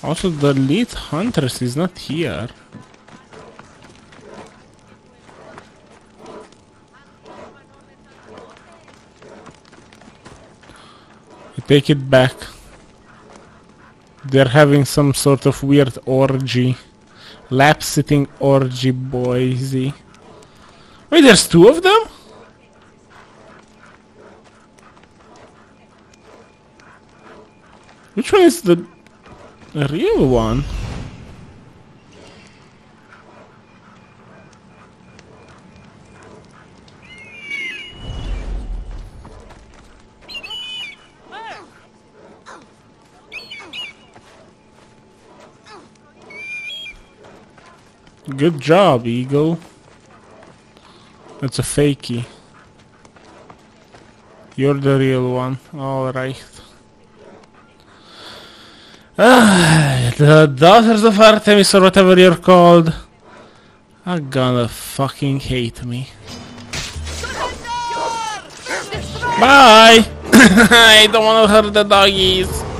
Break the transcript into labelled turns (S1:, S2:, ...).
S1: Also, the lead huntress is not here. I take it back. They're having some sort of weird orgy. Lap-sitting orgy, boysy. Wait, there's two of them? Which one is the real one? Good job, Eagle. That's a fakie. You're the real one. Alright. The Daughters of Artemis, or whatever you're called, are gonna fucking hate me. Bye! I don't wanna hurt the doggies.